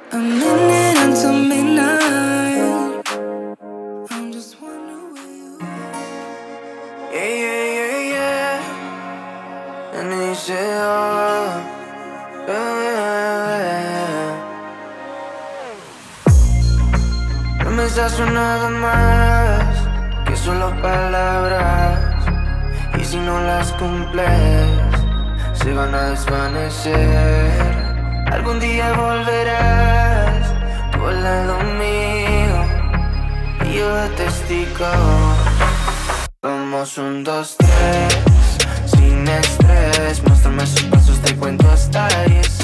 A minute until midnight. I'm just wondering where you are. Yeah, yeah, yeah, yeah. And he said, oh, no me das nada más que solo palabras. Y si no las cumples, se van a desvanecer. Algún día volverás tú al lado mío y yo de testigo. Vamos 1, 2, 3, sin estrés. Muéstrame sus pasos, te cuento hasta 10.